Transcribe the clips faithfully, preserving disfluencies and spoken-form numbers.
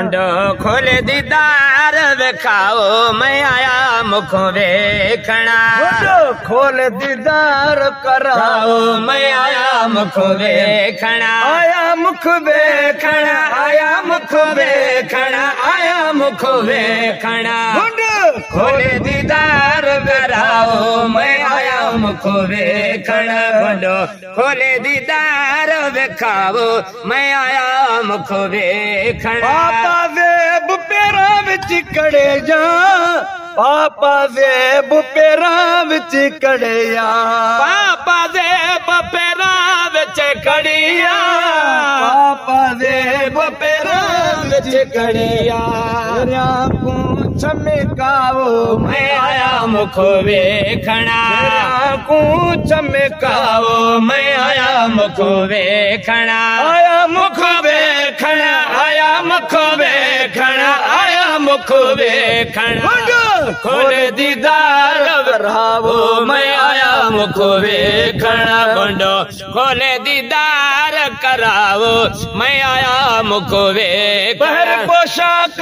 बंडो खोले दीदार विखाओ मैं आया मुख वेखना बंडो खोल दीदार कराओ मैं आया मुख वेखना आया मुख वेखना आया मुख वेखना आया मुख वेखना बंडो खोले दीदार कराओ मैं आया मुख वेखना बंडो खोले दीदार विखाओ मैं आया मुख वेखना पापा वेब पेरा विच कड़े जा पापा वेब पेरा विच कड़े जा पापा वेब पेरा विच कड़िया पापा वेब पेरा विच कड़िया को चमकाओ मैं आया मुख वेखना को चमकाओ मैं आया मुख वेखना आया मुख वेखना आया मुख वेखना आया मुख वेखना खोले दीदार कराओ मैं आया मुख वेखना बंडो खोले दीदार कराओ मैं आया मुख वेखना पोशाक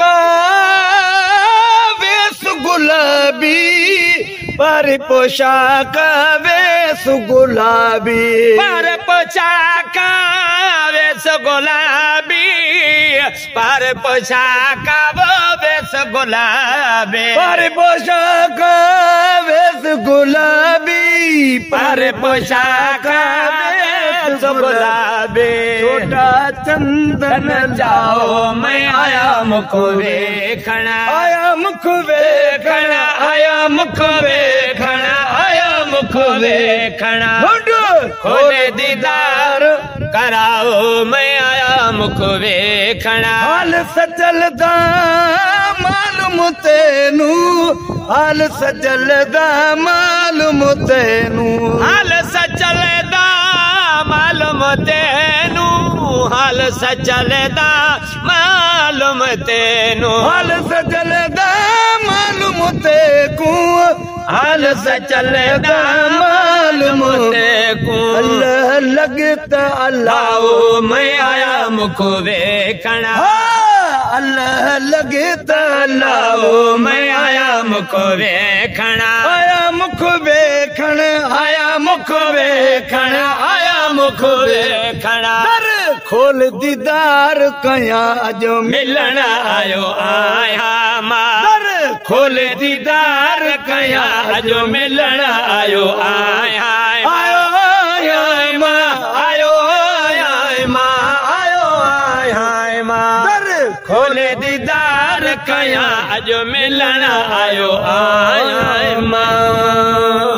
वेस गुलाबी पर पोशाक वेस गुलाबी पर पोशाक वेस गुलाबी पर पोशाक वेस गुलाबी पर पोशाक वेस गुलाबी पर पोशाक वेस गुलाबी छोटा चंदन जाओ मैं आया मुख वेखना आया मुख वेखना आया मुख वेखना आया मुख वेखना खोले दीदार कराओ मैं आया मुख वेखना हाल सजलदा मालूम तेनू हाल सजलदा मालूम तेनू हाल सजलदा मालूम तेनू हाल सजलदा मालूम तेनू हाल सजलदा मालूम तेकू हाल सजलदा मालूम तेकू अल्लाह लगता अल्लाह मैं आया मुख वेखना अल्लाह लगता अल्लाह मैं आया मुख वेखना आया मुख वेखण आया मुख वेखना आया मुख वेखना खोल दीदार कया अजो मिलन आयो आया मार खोल दीदार कया अजो मिलन आयो आया आयो आयो मां आयो आया मां आयो आया मां खोले दीदार कया अजो मिलन आयो आया मां।